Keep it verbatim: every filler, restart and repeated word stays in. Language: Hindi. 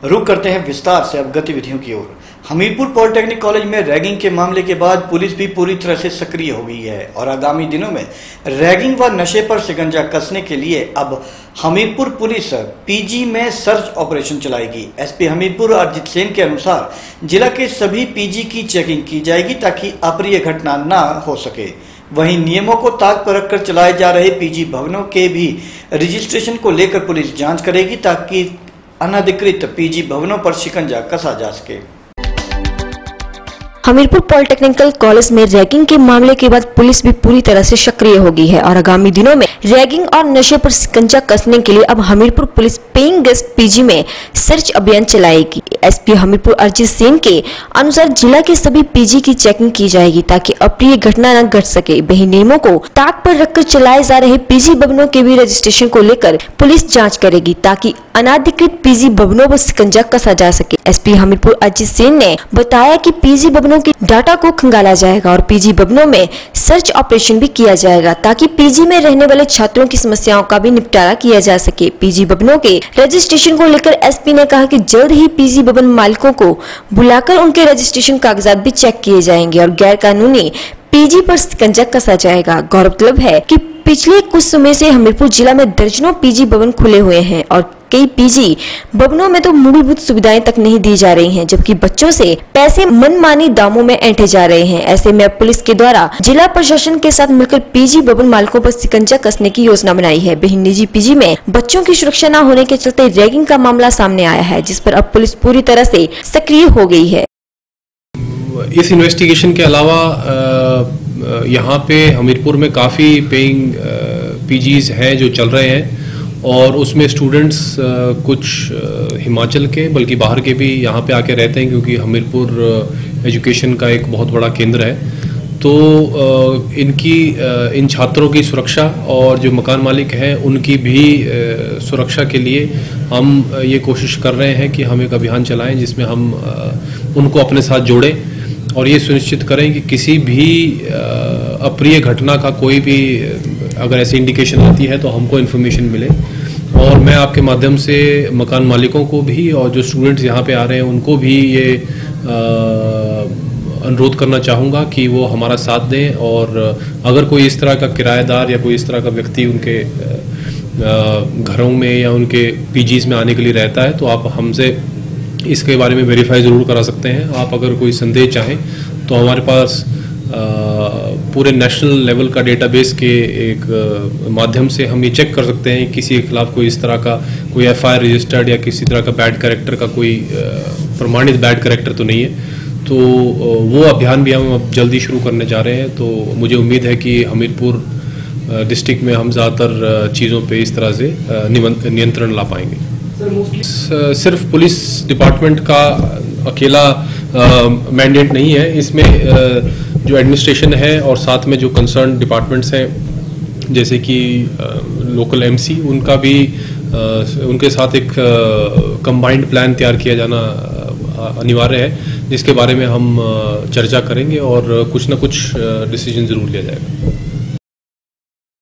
रुक करते हैं विस्तार से अब गतिविधियों की ओर। हमीरपुर पॉलिटेक्निक कॉलेज में रैगिंग के मामले के बाद पुलिस भी पूरी तरह से सक्रिय हो गई है और आगामी दिनों में रैगिंग व नशे पर शिकंजा कसने के लिए अब हमीरपुर पुलिस पीजी में सर्च ऑपरेशन चलाएगी। एसपी हमीरपुर अरजित सेन के अनुसार जिला के सभी पीजी की चेकिंग की जाएगी ताकि अप्रिय घटना न हो सके। वहीं नियमों को ताक पर रखकर चलाए जा रहे पीजी भवनों के भी रजिस्ट्रेशन को लेकर पुलिस जांच करेगी ताकि अनधिकृत पीजी भवनों पर शिकंजा कसा जा सके। हमीरपुर पॉलिटेक्निकल कॉलेज में रैगिंग के मामले के बाद पुलिस भी पूरी तरह से सक्रिय हो गई है और आगामी दिनों में रैगिंग और नशे पर शिकंजा कसने के लिए अब Hamirpur police paying guest PG में सर्च अभियान चलाएगी। एसपी हमीरपुर अरजित सेन के अनुसार जिला के सभी पीजी की चेकिंग की जाएगी ताकि अप्रिय घटना न घट सके। वही नियमों को ताक पर रखकर चलाए जा रहे पीजी भवनों के भी रजिस्ट्रेशन को लेकर पुलिस जाँच करेगी ताकि अनाधिकृत पीजी भवनों पर शिकंजा कसा जा सके। एसपी हमीरपुर अरजित सेन ने बताया कि पीजी भवनों के डाटा को खंगाला जाएगा और पीजी भवनों में सर्च ऑपरेशन भी किया जाएगा ताकि पीजी में रहने वाले छात्रों की समस्याओं का भी निपटारा किया जा सके। पीजी भवनों के रजिस्ट्रेशन को लेकर एसपी ने कहा कि जल्द ही पीजी भवन मालिकों को बुलाकर उनके रजिस्ट्रेशन कागजात भी चेक किए जाएंगे और गैर कानूनी पीजी पर शिकंजा कसा जाएगा। गौरतलब है कि पिछले कुछ समय से हमीरपुर जिला में दर्जनों पीजी भवन खुले हुए हैं और कई पीजी भवनों में तो मूलभूत सुविधाएं तक नहीं दी जा रही हैं, जबकि बच्चों से पैसे मनमानी दामों में ऐंठे जा रहे हैं। ऐसे में पुलिस के द्वारा जिला प्रशासन के साथ मिलकर पीजी भवन मालिकों पर शिकंजा कसने की योजना बनाई है। वहीं निजी पीजी में बच्चों की सुरक्षा न होने के चलते रैगिंग का मामला सामने आया है, जिस पर अब पुलिस पूरी तरह से सक्रिय हो गई है। इस इन्वेस्टिगेशन के अलावा यहाँ पे हमीरपुर में काफ़ी पेइंग पीजीज हैं जो चल रहे हैं और उसमें स्टूडेंट्स कुछ हिमाचल के बल्कि बाहर के भी यहाँ पे आके रहते हैं क्योंकि हमीरपुर एजुकेशन का एक बहुत बड़ा केंद्र है। तो इनकी इन छात्रों की सुरक्षा और जो मकान मालिक हैं उनकी भी सुरक्षा के लिए हम ये कोशिश कर रहे हैं कि हम एक अभियान चलाएं जिसमें हम उनको अपने साथ जोड़ें और ये सुनिश्चित करें कि किसी भी अप्रिय घटना का कोई भी अगर ऐसी इंडिकेशन आती है तो हमको इन्फॉर्मेशन मिले। और मैं आपके माध्यम से मकान मालिकों को भी और जो स्टूडेंट्स यहाँ पे आ रहे हैं उनको भी ये अनुरोध करना चाहूँगा कि वो हमारा साथ दें और अगर कोई इस तरह का किराएदार या कोई इस तरह का व्यक्ति उनके घरों में या उनके पीजीज में आने के लिए रहता है तो आप हमसे इसके बारे में वेरीफाई ज़रूर करा सकते हैं। आप अगर कोई संदेह चाहें तो हमारे पास आ, पूरे नेशनल लेवल का डेटाबेस के एक माध्यम से हम ये चेक कर सकते हैं किसी के खिलाफ कोई इस तरह का कोई एफआईआर रजिस्टर्ड या किसी तरह का बैड कैरेक्टर का कोई प्रमाणित बैड कैरेक्टर तो नहीं है। तो वो अभियान भी हम अब जल्दी शुरू करने जा रहे हैं। तो मुझे उम्मीद है कि हमीरपुर डिस्ट्रिक्ट में हम ज़्यादातर चीज़ों पे इस तरह से नियंत्रण ला पाएंगे। सिर्फ पुलिस डिपार्टमेंट का अकेला मैंडेट नहीं है, इसमें जो एडमिनिस्ट्रेशन है और साथ में जो कंसर्न डिपार्टमेंट्स हैं जैसे कि लोकल एमसी उनका भी उनके साथ एक कंबाइंड प्लान तैयार किया जाना अनिवार्य है जिसके बारे में हम चर्चा करेंगे और कुछ ना कुछ डिसीजन ज़रूर लिया जाएगा।